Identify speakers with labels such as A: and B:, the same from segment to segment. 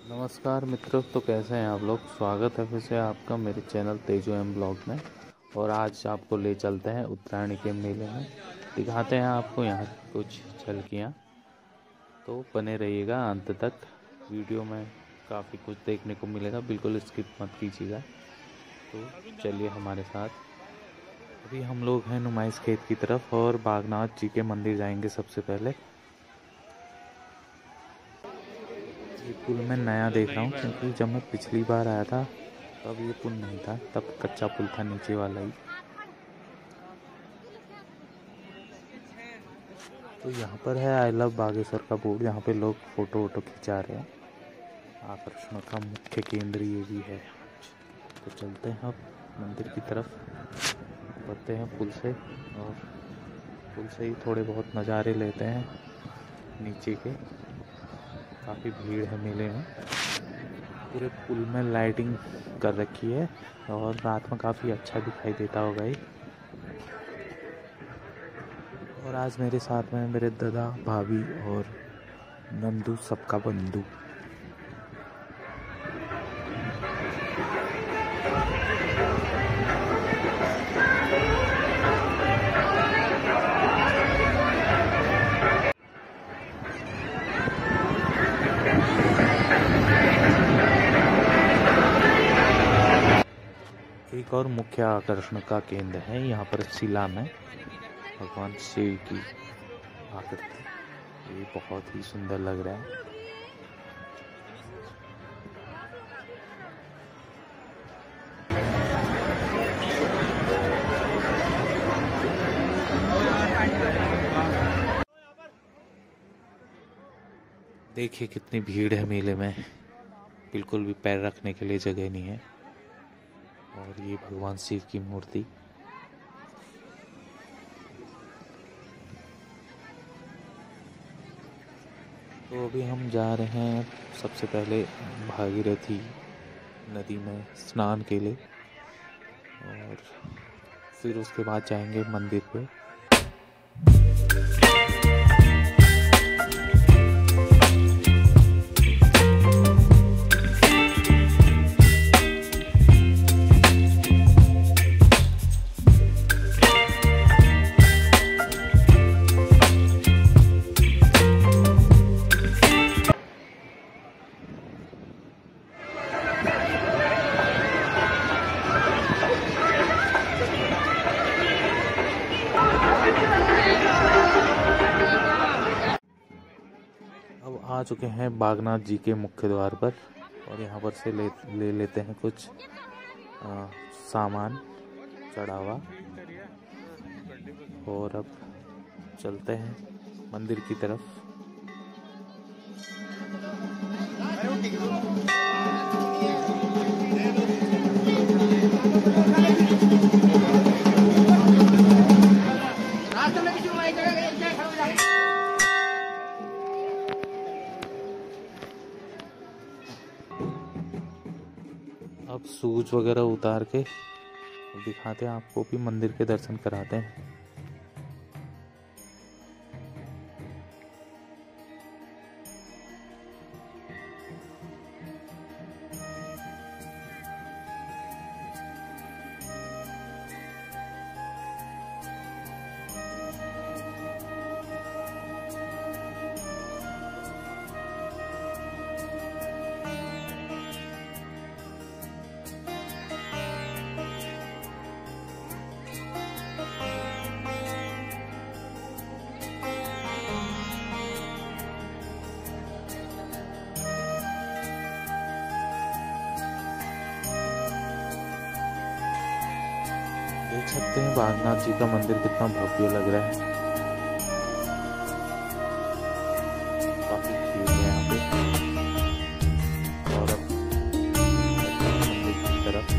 A: नमस्कार मित्रों, तो कैसे हैं आप लोग। स्वागत है फिर से आपका मेरे चैनल तेजू एम ब्लॉग में। और आज आपको ले चलते हैं उत्तरायणी के मेले में, दिखाते हैं आपको यहाँ कुछ झलकियाँ। तो बने रहिएगा अंत तक, वीडियो में काफ़ी कुछ देखने को मिलेगा, बिल्कुल स्किप मत कीजिएगा। तो चलिए हमारे साथ। अभी हम लोग हैं नुमाइश खेत की तरफ और बागनाथ जी के मंदिर जाएंगे सबसे पहले। ये पुल मैं नया देख रहा हूँ, क्योंकि जब मैं पिछली बार आया था तब ये पुल नहीं था, तब कच्चा पुल था नीचे वाला ही। तो यहाँ पर है आई लव बागेश्वर का बोर्ड, यहाँ पे लोग फोटो वोटो खिंचा रहे हैं। आकर्षण का मुख्य केंद्र ये भी है। तो चलते हैं अब मंदिर की तरफ, बढ़ते हैं पुल से और पुल से ही थोड़े बहुत नज़ारे लेते हैं नीचे के। काफ़ी भीड़ है मेले में। पूरे पुल में लाइटिंग कर रखी है और रात में काफ़ी अच्छा दिखाई देता होगा ये। और आज मेरे साथ में मेरे दादा, भाभी और नंदू, सबका बंधु। एक और मुख्य आकर्षण का केंद्र है यहाँ पर शिला में भगवान शिव की आकृति। ये बहुत ही सुंदर लग रहा है। देखिए कितनी भीड़ है मेले में, बिल्कुल भी पैर रखने के लिए जगह नहीं है। और ये भगवान शिव की मूर्ति। तो अभी हम जा रहे हैं सबसे पहले भागीरथी नदी में स्नान के लिए, और फिर उसके बाद जाएंगे मंदिर पे। अब आ चुके हैं बागनाथ जी के मुख्य द्वार पर, और यहाँ पर से ले लेते हैं कुछ सामान चढ़ावा। और अब चलते हैं मंदिर की तरफ। अब शूज वगैरह उतार के दिखाते हैं आपको, भी मंदिर के दर्शन कराते हैं। देख सकते हैं बागनाथ जी का मंदिर कितना भव्य लग रहा है। काफी भीड़ है यहाँ पे। और अब मंदिर की तरफ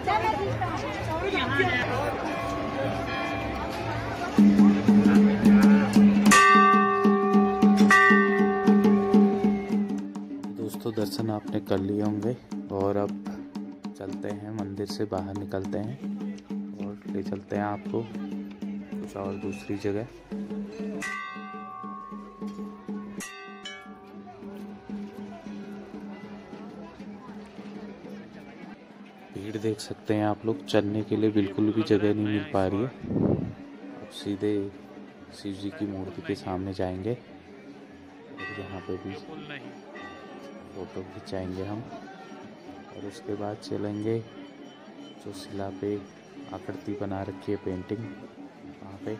A: दोस्तों दर्शन आपने कर लिए होंगे और अब चलते हैं, मंदिर से बाहर निकलते हैं और ले चलते हैं आपको कुछ और दूसरी जगह। भीड़ देख सकते हैं आप लोग, चलने के लिए बिल्कुल भी जगह नहीं मिल पा रही है। अब सीधे शिव जी की मूर्ति के सामने जाएंगे और यहाँ पे भी फोटो खिंचाएंगे हम और उसके बाद चलेंगे जो शिला पे आकृति बना रखी है पेंटिंग, वहाँ पे।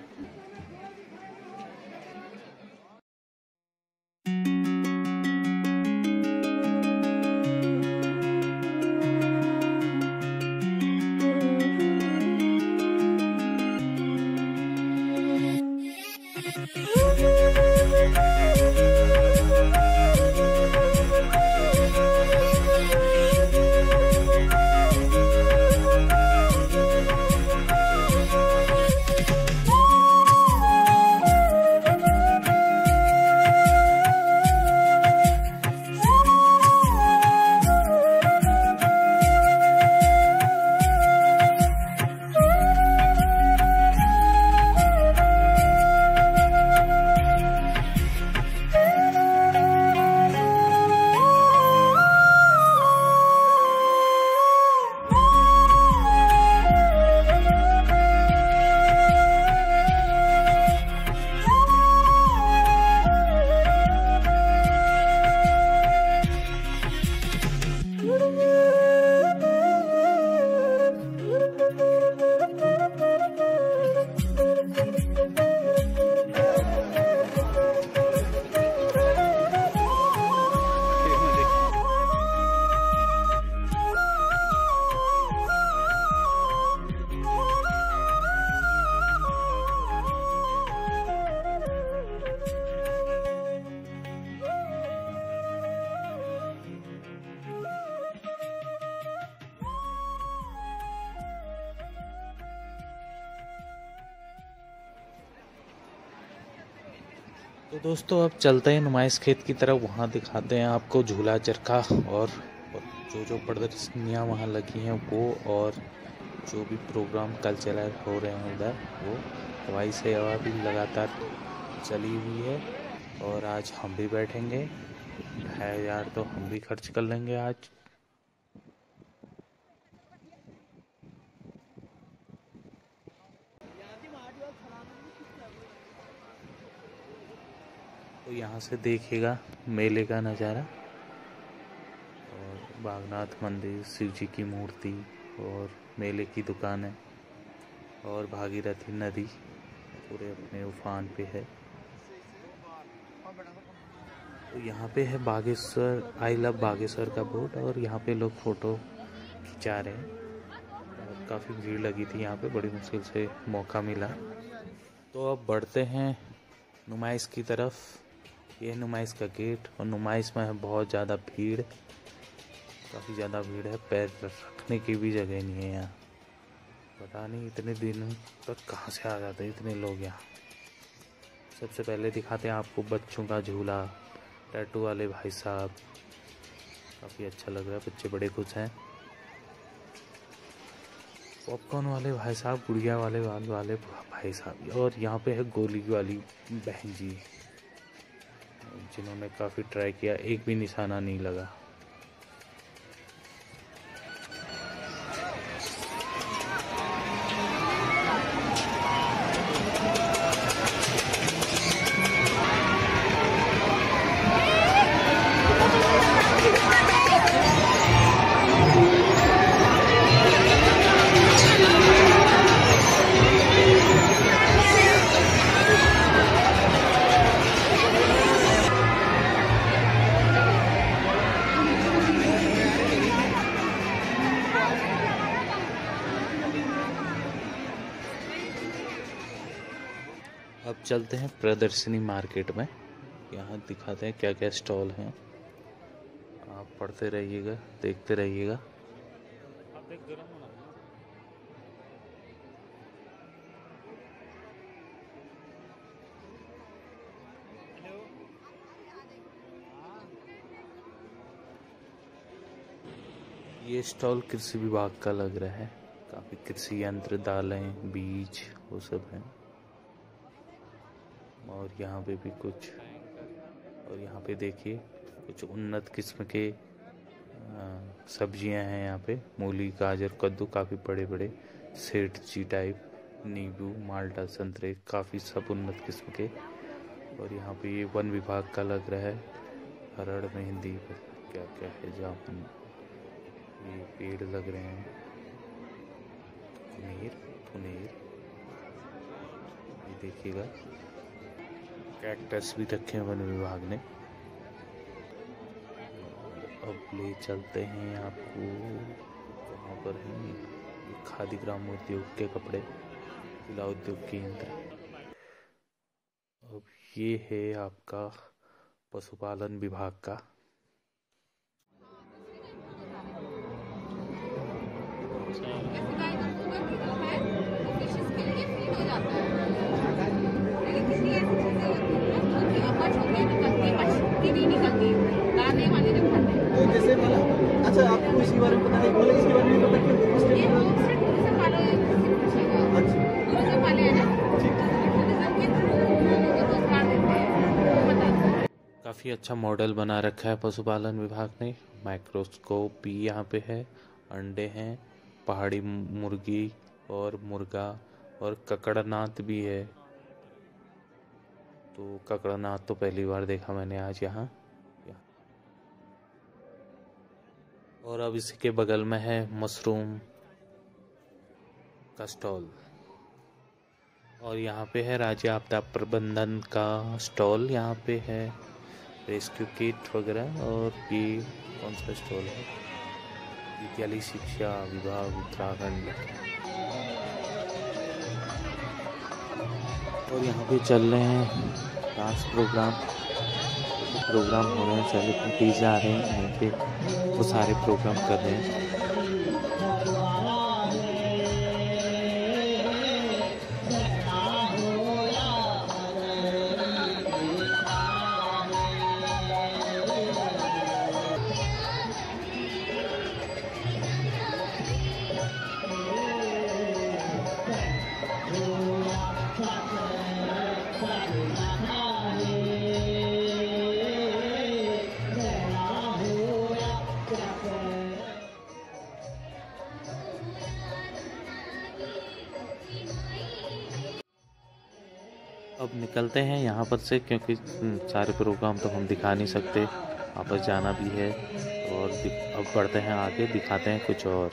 A: तो दोस्तों अब चलते हैं नुमाइश खेत की तरफ, वहाँ दिखाते हैं आपको झूला चरखा और जो प्रदर्शनियाँ वहाँ लगी हैं वो, और जो भी प्रोग्राम कल्चरल हो रहे हैं उधर वो। हवाई सेवा भी लगातार चली हुई है और आज हम भी बैठेंगे है यार, तो हम भी खर्च कर लेंगे आज। तो यहाँ से देखिएगा मेले का नज़ारा और बागनाथ मंदिर, शिव जी की मूर्ति और मेले की दुकानें और भागीरथी नदी पूरे अपने उफान पे है। तो यहाँ पे है बागेश्वर, आई लव बागेश्वर का बोर्ड और यहाँ पे लोग फ़ोटो खिंचा रहे हैं और काफ़ी भीड़ लगी थी यहाँ पे, बड़ी मुश्किल से मौका मिला। तो अब बढ़ते हैं नुमाइश की तरफ। ये है नुमाइश का गेट और नुमाइश में है बहुत ज़्यादा भीड़, काफ़ी ज़्यादा भीड़ है, पैर रखने की भी जगह नहीं है यहाँ। पता नहीं इतने दिन तक कहाँ से आ जाते हैं इतने लोग यहाँ। सबसे पहले दिखाते हैं आपको बच्चों का झूला, टैटू वाले भाई साहब, काफ़ी अच्छा लग रहा है, बच्चे बड़े खुश हैं। पॉपकॉर्न वाले भाई साहब, गुड़िया वाले भाई साहब, और यहाँ पे है गोली वाली बहन जी जिन्होंने काफ़ी ट्राई किया, एक भी निशाना नहीं लगा। अब चलते हैं प्रदर्शनी मार्केट में, यहाँ दिखाते हैं क्या क्या स्टॉल हैं। आप पढ़ते रहिएगा, देखते रहिएगा। ये स्टॉल कृषि विभाग का लग रहा है। काफी कृषि यंत्र, दालें, बीज वो सब हैं। और यहाँ पे भी कुछ, और यहाँ पे देखिए कुछ उन्नत किस्म के सब्जियां हैं। यहाँ पे मूली, गाजर, कद्दू काफी बड़े बड़े, सेठ जी टाइप, नींबू, माल्टा, संतरे, काफी सब उन्नत किस्म के। और यहाँ पे ये वन विभाग का लग रहा है। हरड़ में हिंदी क्या क्या है, जामुन, ये पेड़ लग रहे हैं, फुनेर, ये देखिएगा कैक्टस भी रखे हैं वन विभाग ने। अब ले चलते हैं आपको कहाँ पर है, खादी ग्राम उद्योग के कपड़े, जिला उद्योग केंद्र। अब ये है आपका पशुपालन विभाग का।
B: जैसे अच्छा, आपको इसके बारे में पता है? मतलब इसके बारे में पता
A: काफ़ी अच्छा मॉडल बना रखा है पशुपालन विभाग ने। माइक्रोस्कोप भी यहाँ पे है, अंडे हैं, पहाड़ी मुर्गी और मुर्गा, और ककड़नाथ भी है। तो ककड़नाथ तो पहली बार देखा मैंने आज यहाँ। और अब इसी के बगल में है मशरूम का स्टॉल, और यहाँ पे है राज्य आपदा प्रबंधन का स्टॉल। यहाँ पे है रेस्क्यू किट वगैरह। और ये कौन सा स्टॉल है? विद्यालय शिक्षा विभाग उत्तराखंड। और यहाँ पे चल रहे हैं डांस प्रोग्राम हो रहे हैं, सेलिब्रिटीज आ रहे हैं यहाँ पे, वो सारे प्रोग्राम कर रहे हैं। अब निकलते हैं यहाँ पर से, क्योंकि सारे प्रोग्राम तो हम दिखा नहीं सकते, वापस जाना भी है। और अब बढ़ते हैं आगे, दिखाते हैं कुछ और।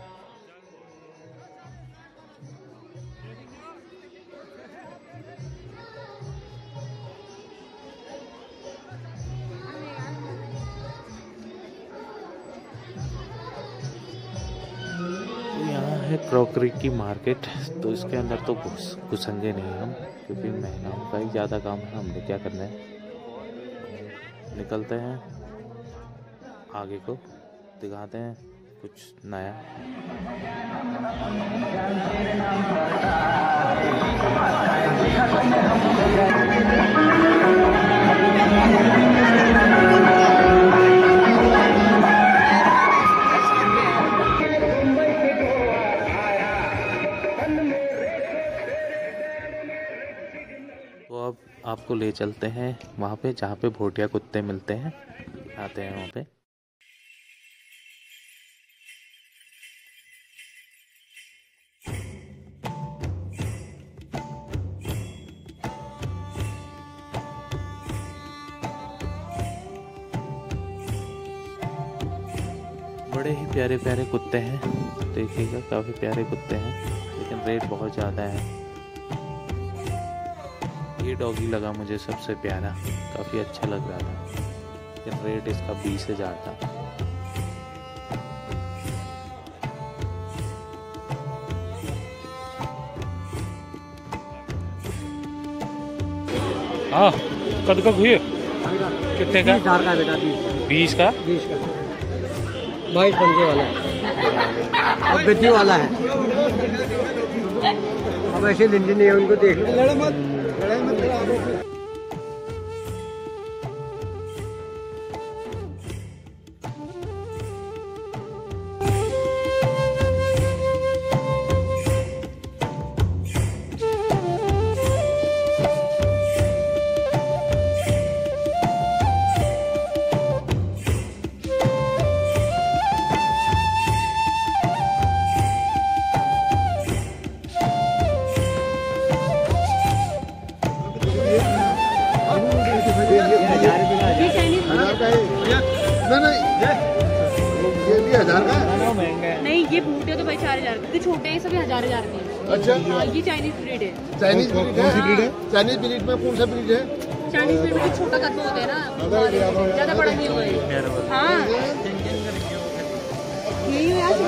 A: क्रॉकरी की मार्केट, तो इसके अंदर तो घुसेंगे नहीं हम, क्योंकि महिलाओं का ही ज़्यादा काम है, हमने क्या करना है। निकलते हैं आगे को, दिखाते हैं कुछ नया। तो अब आपको ले चलते हैं वहाँ पे जहाँ पे भोटिया कुत्ते मिलते हैं, आते हैं वहाँ पे। बड़े ही प्यारे प्यारे कुत्ते हैं, देखिएगा काफ़ी प्यारे कुत्ते हैं, लेकिन रेट बहुत ज़्यादा है। ये डॉगी लगा मुझे सबसे प्यारा, काफ़ी अच्छा लग रहा था, लेकिन रेट इसका 20,000 था। हाँ, कद का घुए कितने का?
B: 20,000 का बेटा,
A: 20 का?
B: 20 का 22 पंजे वाला है, अब बेटी वाला है। अब ऐसे लिंडी नहीं है, उनको देख लो, लड़े मत।
C: ये बूटे तो भाई 4000 के, छोटे हैं सभी 1000 के।
D: अच्छा
C: हाँ, ये चाइनीज ब्रीड है।
D: चाइनीज ब्रीड है। चाइनीज ब्रीड में कौन सा ब्रीड है?
C: चाइनीज ब्रीड में छोटा कद्दू होता है ना, ज्यादा बड़ा नहीं हुआ है। हाँ यही है यार,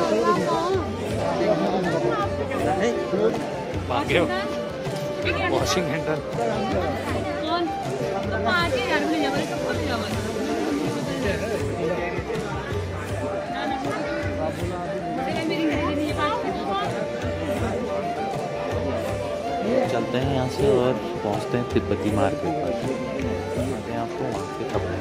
A: वॉशिंग हैंडल
C: कौन तो 5000 में ले जाओ, सब ले जाओ।
A: चलते हैं यहाँ से और पहुँचते हैं तिब्बती मार्केट पर। दिखाते हैं आपको वहाँ के कपड़े।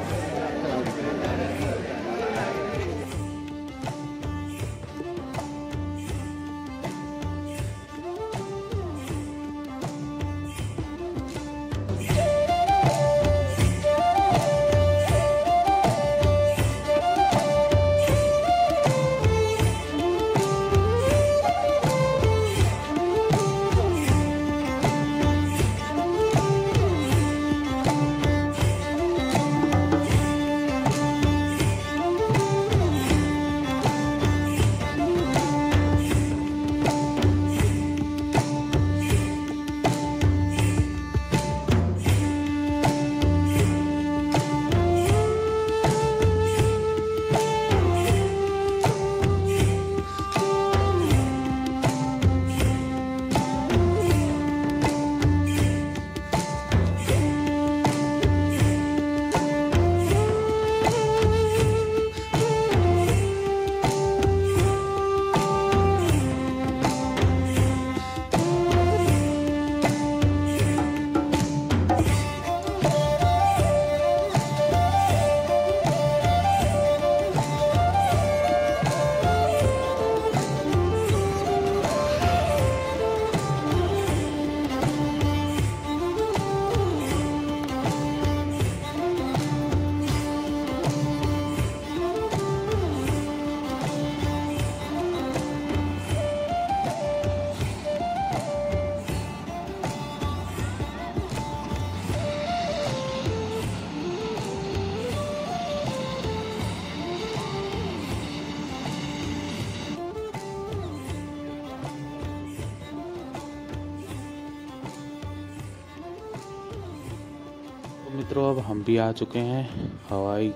A: मित्रों अब हम भी आ चुके हैं हवाई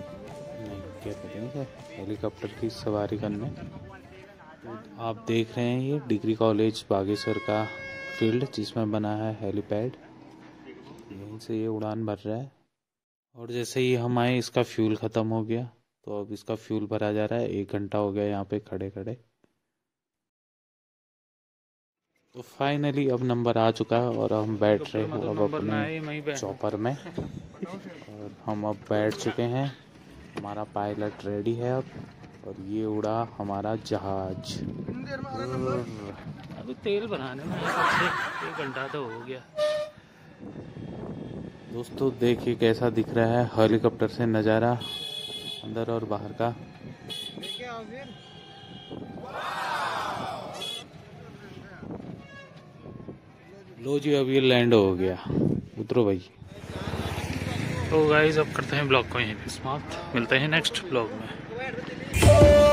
A: क्या कहते हैं हेलीकॉप्टर की सवारी करने। तो आप देख रहे हैं ये डिग्री कॉलेज बागेश्वर का फील्ड जिसमें बना है हेलीपैड। यहीं से ये उड़ान भर रहा है और जैसे ही हम आए इसका फ्यूल ख़त्म हो गया, तो अब इसका फ्यूल भरा जा रहा है। 1 घंटा हो गया यहाँ पे खड़े खड़े। तो फाइनली अब नंबर आ चुका है और हम बैठ रहे हैं अब अपने चॉपर में। और हम अब बैठ चुके हैं, हमारा पायलट रेडी है अब, और ये उड़ा हमारा जहाज।
B: अभी तेल बनाने में 1 घंटा तो हो गया।
A: दोस्तों देखिए कैसा दिख रहा है हेलीकॉप्टर से नज़ारा अंदर और बाहर का। लो जी अब ये लैंड हो गया, उतरो भाई।
B: तो गाइस अब करते हैं ब्लॉग को यहीं पे समाप्त, मिलते हैं नेक्स्ट ब्लॉग में।